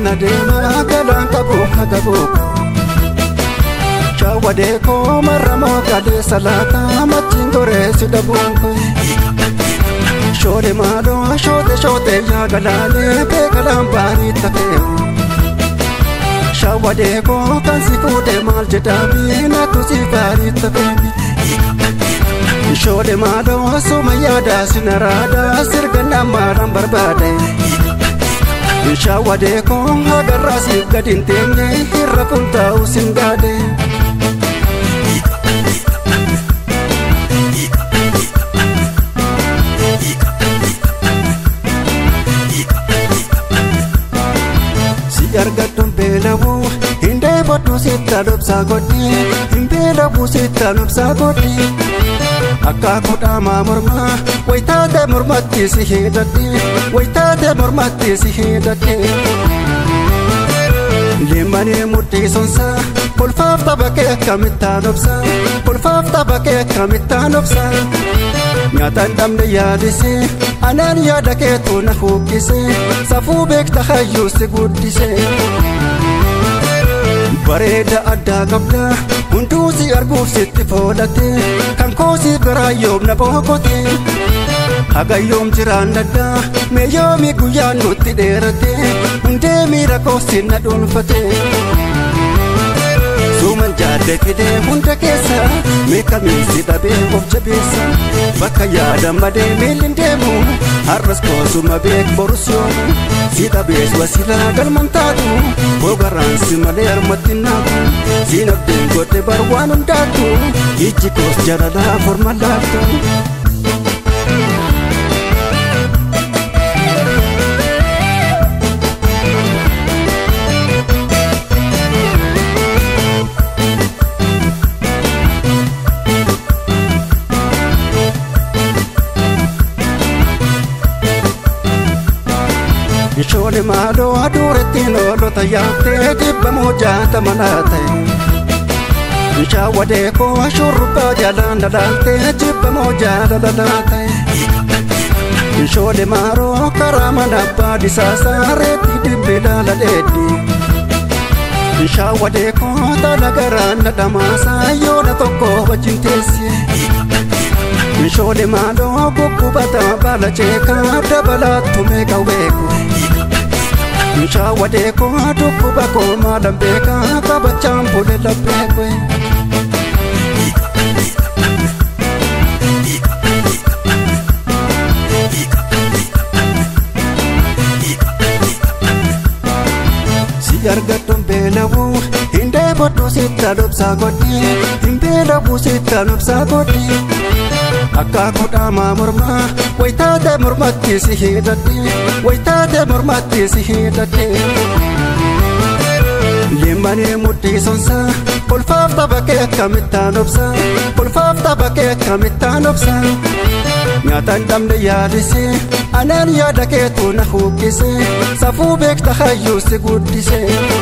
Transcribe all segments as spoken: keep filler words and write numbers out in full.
na deema galaan qabu hagabu Shawade ko maramo kade salata machin gore sidabunko Shode malo shode shode ya galale pe galam bari take Shawade ko kan sikude mal jedami na tusi bari take Shode malo sumayada sinarada sirgana maram barbade Shawade ko agarrasi gadin tenne hirrapunta usingade Argatun belawu hinde botu sita dopsa godi hinde bu sita dopsa godi akka kudama murma waita de murmatti si hedati waita de murmatti si hedati limane mutti sonsa pulfaf tabake kamita dopsa pulfaf tabake kamita dopsa nyatan damne yadise anan yadake tu na hukise safu bek tahayyus guddise bareda adda qabda hundusi arguf sitti fodate kan kosi garayom na bokote hagayom jirandada me yomi guyan nutti derate hunde mira kosin na dunfate Suman jadde fide hunda keessa meeqa miisi dhabee of jabeessa bakka yaada madee miilin deemu har'as koosuma beek borus yoomu si dhabees wasilaa galman taatu bogarraan si malee harmatti naatu si nabdeen godhe bar waan hundaatu ijji koos jalalaa forma laattu Shole malo aduretti nolo tayate dibba mojata manate Shawade ko shurba jalan dalate dibba mojata dalate Shole maro karama nabba disasare dibbila ladedi Shawade ko talagaran nadamasa yona tokko wajintesi Shole malo gugubata bala cheka dabala tumeka weku Shawade ko dukuba ko malambeka kabacham pule lapekwe Si argatum belawu hinde botu sita dopsa godi hinde labu sita dopsa godi Akka kudama murma waita de murmatti si hedati waita de murmatti si hedati limane mutti sonsa pulfaf tabake kamita nopsa pulfaf tabake kamita nopsa nyatan damne yadise anan yadake tu na hukise safu bek tahayyus guddise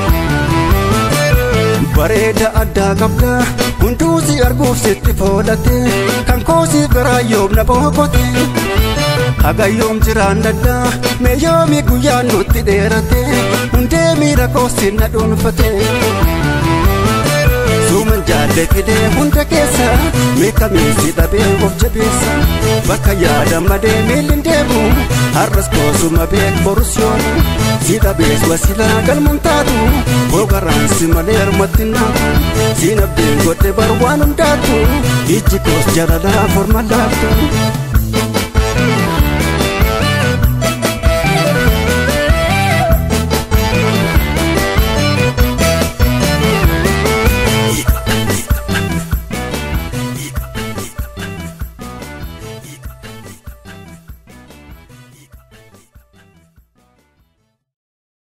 bareda adda qabda hundusi arguf sitti fodate kan kosi garayom na bokote hagayom jirandada me yomi guyan nutti derate hunde mira kosin na dunfate Suman jadde fide hunda keessa meeqa miisi dhabee of jabeessa bakka yaada madee miilin deemu har'as koosuma beek borus yoomu si dhabees wasilaa galman taatu bogarraan si malee harmatti naatu si nabdeen godhe bar waan hundaatu ijji koos jalalaa forma laattu